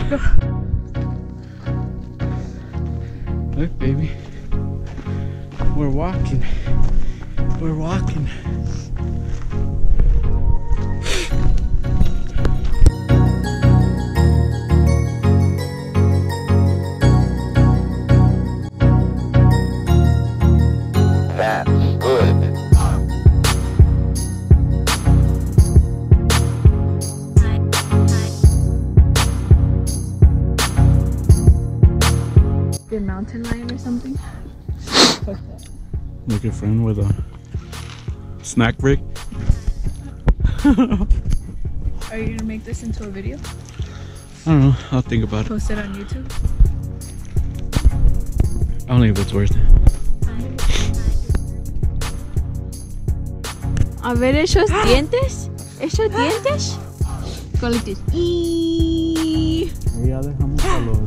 go. Look, baby. We're walking. We're walking. That's good. Your mountain lion or something? Like a friend with a snack break. Are you gonna make this into a video? I don't know. I'll think about it. Post it on YouTube? Only if it's worth it. A ver esos dientes. Esos dientes. Colitis. Ya dejamos a los.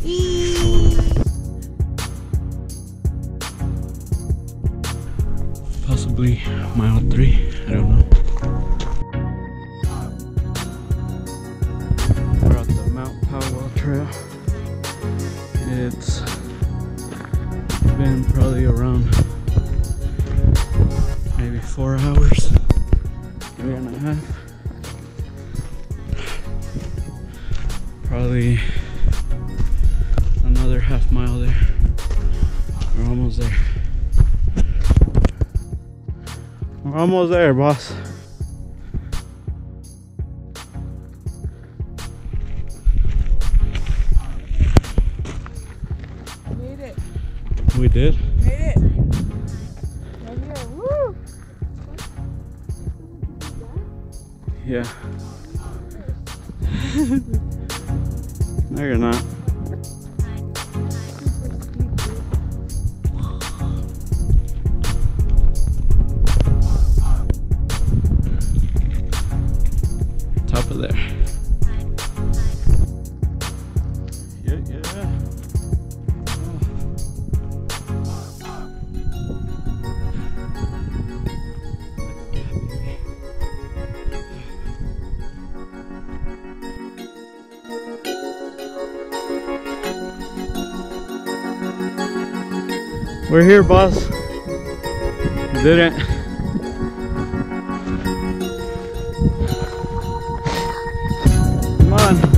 Possibly mile 3. I don't know. We're at the Mount Powell Trail. It's been probably around maybe 4 hours, 3.5. Probably another half mile there. We're almost there. We're almost there, boss. Made it. We did? Made it. Right here. Woo! Yeah. No, you're not. Top of there. Yeah, yeah. We're here, boss. We did it. Come on.